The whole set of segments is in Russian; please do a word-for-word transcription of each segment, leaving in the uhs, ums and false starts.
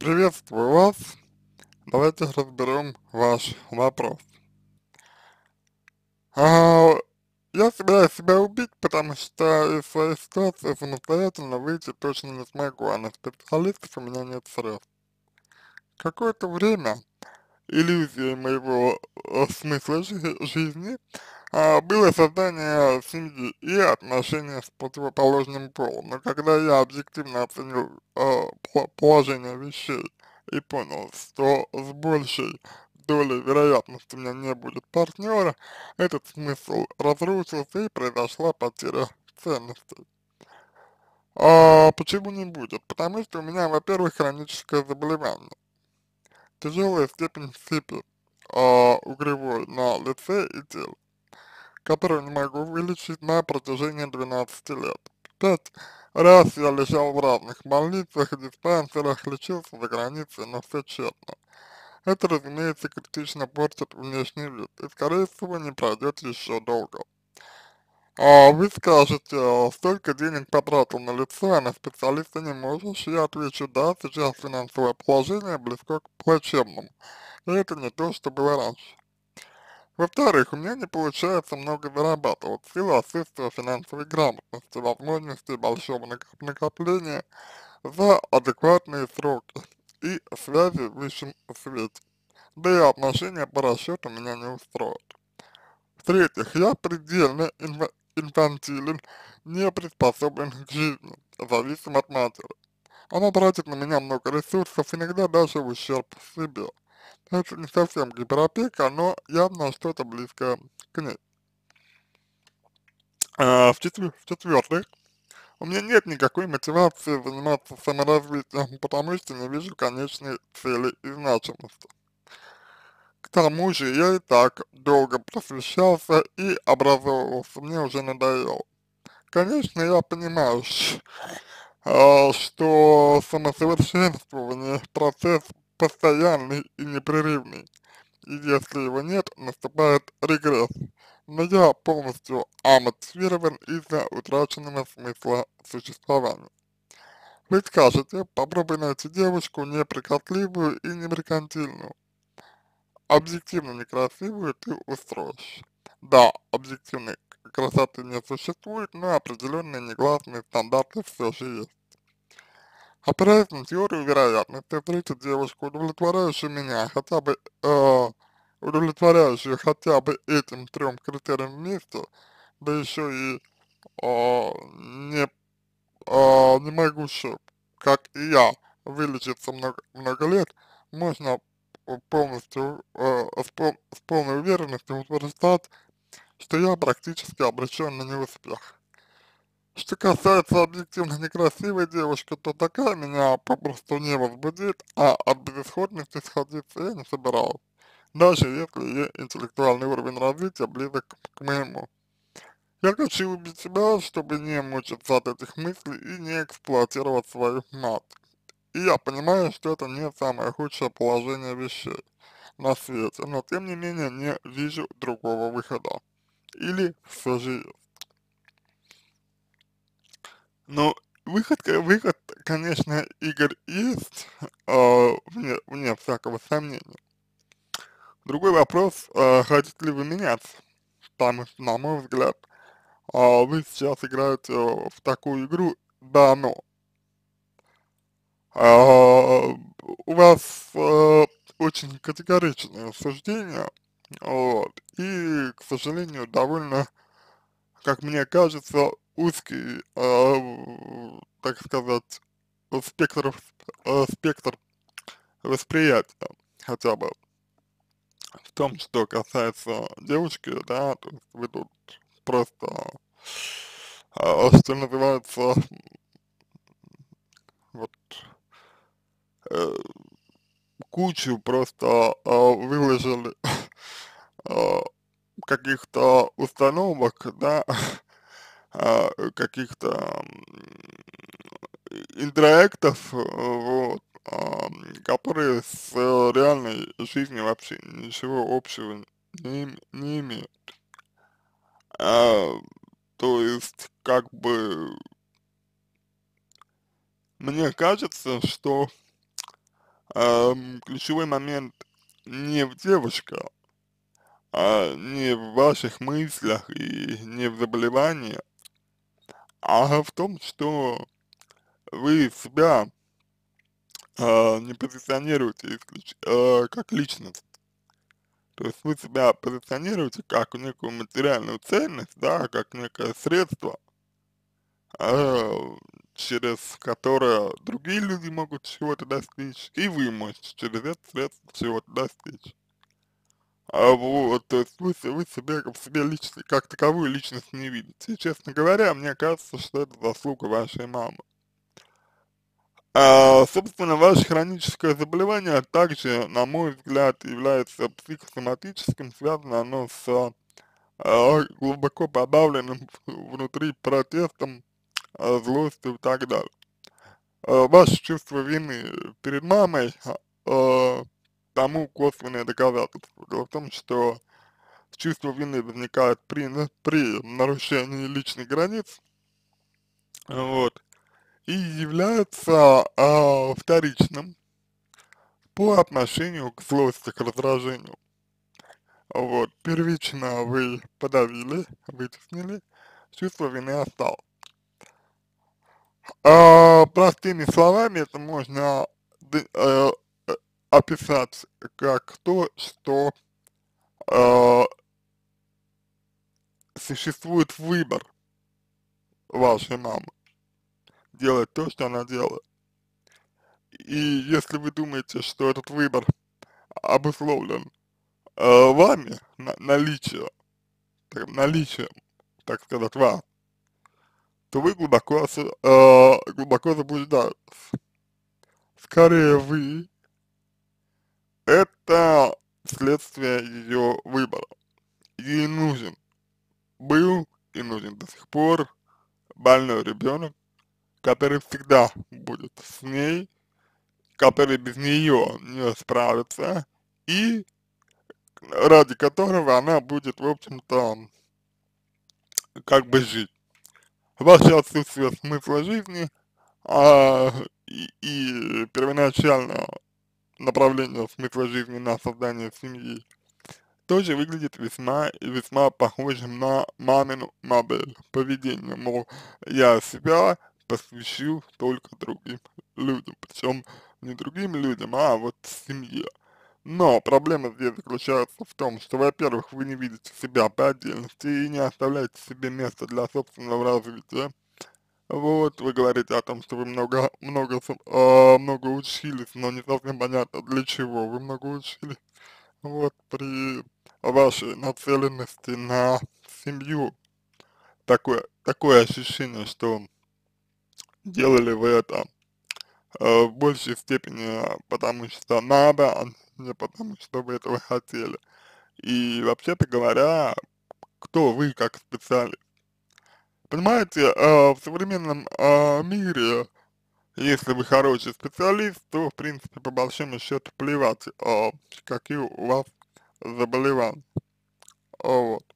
Приветствую вас. Давайте разберем ваш вопрос. А, я собираюсь себя убить, потому что из своей ситуации самостоятельно выйти точно не смогу, а на специалистов у меня нет средств. Какое-то время иллюзией моего э, смысла жи- жизни а, было создание семьи и отношения с противоположным полом. Но когда я объективно оценил э, пла- положение вещей и понял, что с большей долей вероятности у меня не будет партнера, этот смысл разрушился и произошла потеря ценностей. А почему не будет? Потому что у меня, во-первых, хроническое заболевание, тяжелая степень сыпи а, угревой на лице и теле, которую не могу вылечить на протяжении двенадцати лет. Пять раз я лежал в разных больницах и диспансерах, лечился за границей, но все тщетно. Это, разумеется, критично портит внешний вид и, скорее всего, не пройдет еще долго. А вы скажете, а, столько денег потратил на лицо, а на специалиста не можешь? Я отвечу, да, сейчас финансовое положение близко к плачевному. И это не то, что было раньше. Во-вторых, у меня не получается много зарабатывать в силу отсутствия финансовой грамотности, возможности большого накоп- накопления за адекватные сроки и связи в высшем свете. Да и отношения по расчету меня не устроят. В-третьих, я предельно инфа- инфантилен, не приспособлен к жизни, зависим от матери. Она тратит на меня много ресурсов, иногда даже в ущерб себе. Это не совсем гиперопека, но явно что-то близкое к ней. А, в-четвер- в-четвертых, у меня нет никакой мотивации заниматься саморазвитием, потому что не вижу конечной цели и значимости. К тому же я и так долго просвещался и образовывался, мне уже надоело. Конечно, я понимаю, ш- а, что самосовершенствование процесс постоянный и непрерывный, и если его нет, наступает регресс. Но я полностью амотивирован из-за утраченного смысла существования. Вы скажете, попробуй найти девушку неприхотливую и не меркантильную. Объективно некрасивую ты устроишь. Да, объективной красоты не существует, но определенные негласные стандарты все же есть. Опираясь на теорию вероятности, встретить девушку, удовлетворяющую меня, хотя бы, э, удовлетворяющую хотя бы этим трем критериям вместе, да еще и э, не, э, не могущую, как и я, вылечиться много, много лет, можно э, полностью, э, с, пол, с полной уверенностью утверждать, что я практически обречен на неуспех. Что касается объективно некрасивой девушки, то такая меня попросту не возбудит, а от безысходности сходиться я не собираюсь, даже если ее интеллектуальный уровень развития близок к моему. Я хочу убить себя, чтобы не мучиться от этих мыслей и не эксплуатировать свою мать. И я понимаю, что это не самое худшее положение вещей на свете, но тем не менее не вижу другого выхода. Или все же есть. Ну, выход, ка- выход, конечно, Игорь, есть, а, вне, вне всякого сомнения. Другой вопрос, а, хотите ли вы меняться? Потому что, на мой взгляд, а, вы сейчас играете в такую игру «да, но». А, у вас а, очень категоричное суждение, вот, и, к сожалению, довольно, как мне кажется, узкий, а, так сказать, спектр, э, спектр восприятия, хотя бы в том, что касается девушки, да, то есть вы тут просто, а, что называется, вот, э, кучу просто а, выложили а, каких-то установок, да, а, каких-то интроектов, э, вот, ам, которые с э, реальной жизнью вообще ничего общего не, им- не имеют. А, то есть, как бы, мне кажется, что Ам, ключевой момент не в девушке, а не в ваших мыслях и не в заболевании, а в том, что вы себя а, не позиционируете исключ- а, как личность. То есть вы себя позиционируете как некую материальную ценность, да, как некое средство, а, через которое другие люди могут чего-то достичь, и вы можете через это средство чего-то достичь. А вот, то есть вы, се- вы себя, в себе личность, как таковую личность не видите. И, честно говоря, мне кажется, что это заслуга вашей мамы. А, собственно, ваше хроническое заболевание также, на мой взгляд, является психосоматическим, связано оно с а, глубоко подавленным внутри протестом, а, злостью и так далее. А, ваше чувство вины перед мамой а, а, тому косвенное доказательство. Дело в том, что чувство вины возникает при, на- при нарушении личных границ, вот, и является а, вторичным по отношению к злости, к раздражению. Вот, первично вы подавили, вытеснили, чувство вины осталось. А, простыми словами это можно д- э, э, описать как то, что э, существует выбор вашей мамы делать то, что она делает. И если вы думаете, что этот выбор обусловлен э, вами, на, наличие, так, наличием, так сказать, вас, то вы глубоко, осо- э, глубоко заблуждаетесь. Скорее вы — это следствие ее выбора. Ей нужен, был и нужен до сих пор больной ребенок, который всегда будет с ней, который без нее не справится, и ради которого она будет, в общем-то, как бы жить. Ваше отсутствие смысла жизни а, и, и первоначальное направление смысла жизни на создание семьи тоже выглядит весьма и весьма похожим на мамину модель поведения. Мол, я себя посвящу только другим людям, причем не другим людям, а вот семье. Но проблема здесь заключается в том, что, во-первых, вы не видите себя по отдельности и не оставляете себе места для собственного развития. Вот, вы говорите о том, что вы много, много, с- а, много учились, но не совсем понятно, для чего вы много учились. Вот, при вашей нацеленности на семью такое, такое ощущение, что делали вы это э, в большей степени, а, потому что надо, а не потому что вы этого хотели. И вообще-то говоря, кто вы как специалист? Понимаете, э, в современном э, мире, если вы хороший специалист, то, в принципе, по большому счету плевать, э, какие у вас заболевания. Вот.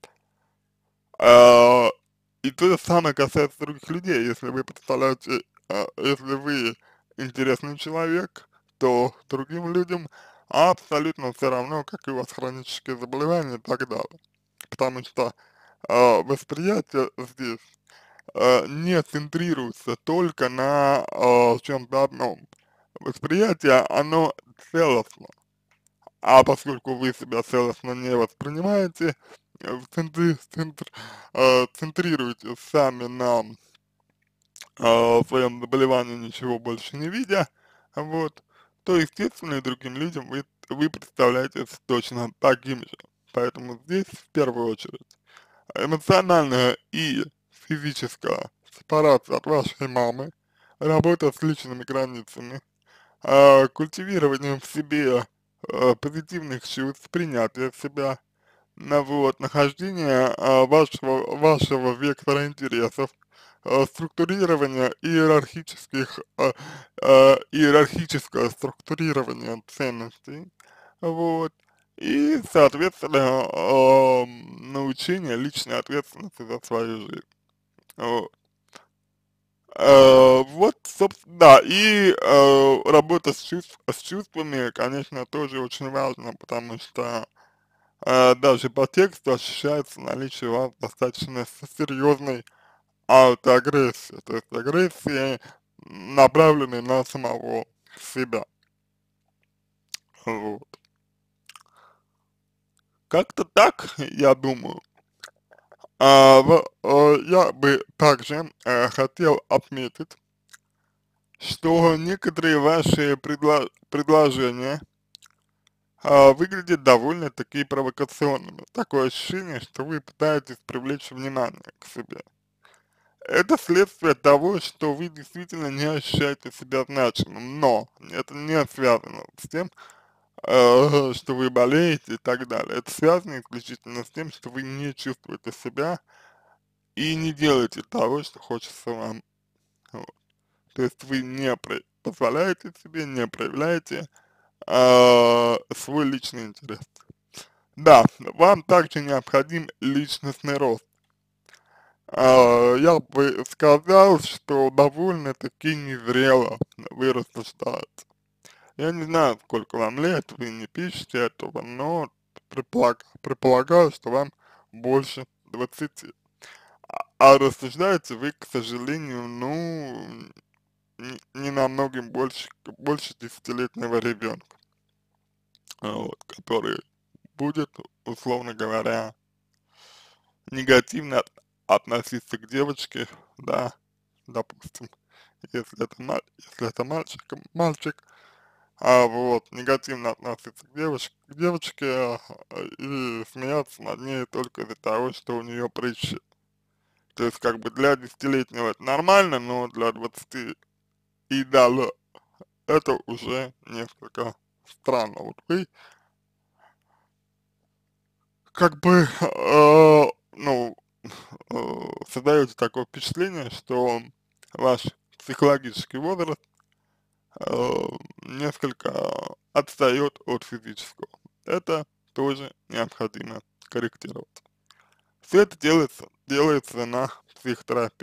А, и то же самое касается других людей. Если вы представляете, а, если вы интересный человек, то другим людям абсолютно все равно, какие у вас хронические заболевания и так далее. Потому что а, восприятие здесь а, не центрируется только на а, чем-то одном. Восприятие, оно целостно. А поскольку вы себя целостно не воспринимаете, э, в центри, центр, э, центрируете сами на э, своем заболевании, ничего больше не видя, вот, то, естественно, и другим людям вы, вы представляетесь точно таким же. Поэтому здесь, в первую очередь, эмоциональная и физическая сепарация от вашей мамы, работа с личными границами, а, культивированием в себе а, позитивных чувств, принятия себя, на вот, нахождение а, вашего, вашего вектора интересов, а, структурирование иерархических, а, а, иерархическое структурирование ценностей, вот, и, соответственно, ам, научение личной ответственности за свою жизнь. Вот. Э, вот, собственно, да, и э, работа с, чувств, с чувствами, конечно, тоже очень важно, потому что э, даже по тексту ощущается наличие у вас достаточно с- серьезной аутоагрессии, то есть агрессии, направленной на самого себя. Вот. Как-то так, я думаю. А, в, э, я бы также э, хотел отметить, что некоторые ваши предло предложения а, выглядят довольно-таки провокационными. Такое ощущение, что вы пытаетесь привлечь внимание к себе. Это следствие того, что вы действительно не ощущаете себя значимым, но это не связано с тем, э, что вы болеете и так далее. Это связано исключительно с тем, что вы не чувствуете себя и не делаете того, что хочется вам. Вот. То есть вы не про- позволяете себе, не проявляете э, свой личный интерес. Да, вам также необходим личностный рост. А, я бы сказал, что довольно-таки незрело вы рассуждаете. Я не знаю, сколько вам лет, вы не пишете этого, но предполаг, предполагаю, что вам больше двадцати. А, а рассуждаете вы, к сожалению, ну, не, не намного больше, больше десятилетнего ребенка, вот, который будет, условно говоря, негативно от- относиться к девочке, да, допустим, если это, маль, если это мальчик, мальчик, а вот, негативно относиться к девочке, к девочке а, и смеяться над ней только из-за того, что у нее прыщи. То есть, как бы для десятилетнего это нормально, но для двадцати и далее это уже несколько странно. Вот вы, как бы, э, ну, э, создаете такое впечатление, что ваш психологический возраст э, несколько отстает от физического. Это тоже необходимо корректировать. Все это делается, делается на психотерапии.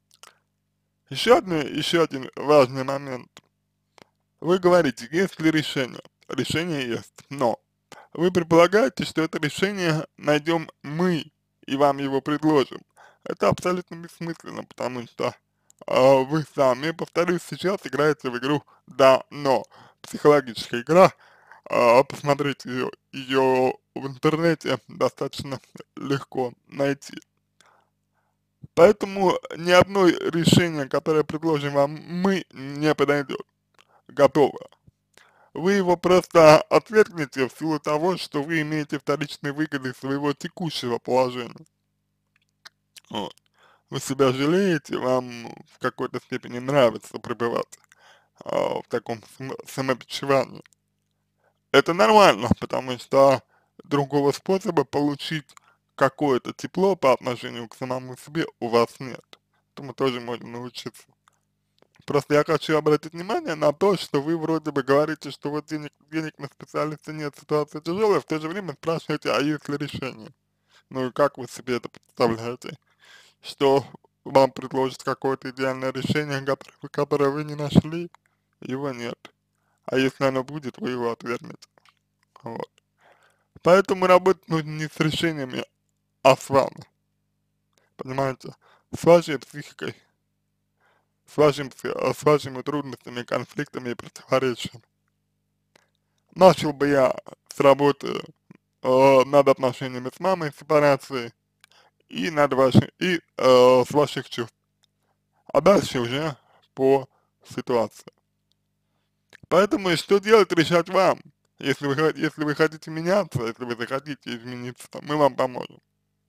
Еще, одно, еще один важный момент. Вы говорите, есть ли решение? Решение есть, но вы предполагаете, что это решение найдем мы и вам его предложим. Это абсолютно бессмысленно, потому что а, вы сами, повторюсь, сейчас играете в игру «да, но». Психологическая игра, а, посмотрите ее, ее в интернете достаточно легко найти. Поэтому ни одно решение, которое предложим вам мы, не подойдет. Готово. Вы его просто отвергнете в силу того, что вы имеете вторичные выгоды своего текущего положения. Вот. Вы себя жалеете, вам в какой-то степени нравится пребывать а, в таком само- самобичевании. Это нормально, потому что другого способа получить какое-то тепло по отношению к самому себе у вас нет. Этому тоже можно научиться. Просто я хочу обратить внимание на то, что вы вроде бы говорите, что вот денег, денег на специалиста нет, ситуация тяжелая, в то же время спрашиваете, а есть ли решение? Ну и как вы себе это представляете? Что вам предложат какое-то идеальное решение, которое, вы- которое вы не нашли, его нет. А если оно будет, вы его отвергнете. Вот. Поэтому работать нужно не с решениями, а с вами. Понимаете? С вашей психикой, с, вашим, пси- с вашими трудностями, конфликтами и противоречиями. Начал бы я с работы э, над отношениями с мамой, сепарацией, и над вашей, и э, с ваших чувств. А дальше уже по ситуации. Поэтому и что делать, решать вам. Если вы, хо- если вы хотите меняться, если вы захотите измениться, то мы вам поможем.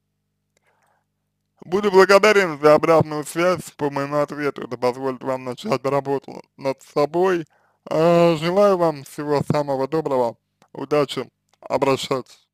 Буду благодарен за обратную связь по моему ответу. Это позволит вам начать работу над собой. А, желаю вам всего самого доброго. Удачи. Обращайтесь.